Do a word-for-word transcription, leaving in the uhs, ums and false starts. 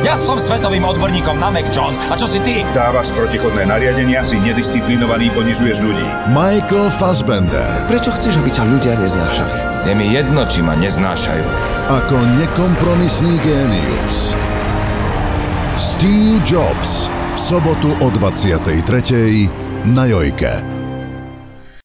Ja som svetovým odborníkom na Mac, John. A čo si ty? Dávaš protichodné nariadenia, si nedisciplinovaný, ponižuješ ľudí. Michael Fassbender. Prečo chceš, aby ťa ľudia neznášali? Je mi jedno, či ma neznášajú. Ako nekompromisný génius. Steve Jobs. V sobotu o dvadsiatej tretej na Jojke.